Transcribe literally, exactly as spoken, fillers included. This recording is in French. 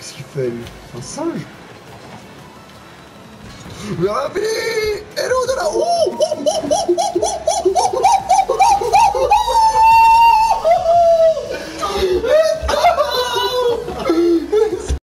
Qu'est-ce qu'il fait lui? C'est un singe? Mais Ravi! Hello de là! Oh, oh, oh, oh, oh.